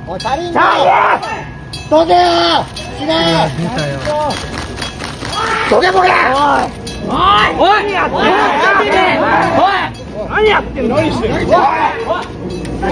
おい、足りんだよ。どけよ。死ね。 出たよ。 どけボケ。おい。 おい。何やってんの。何してんの。おい。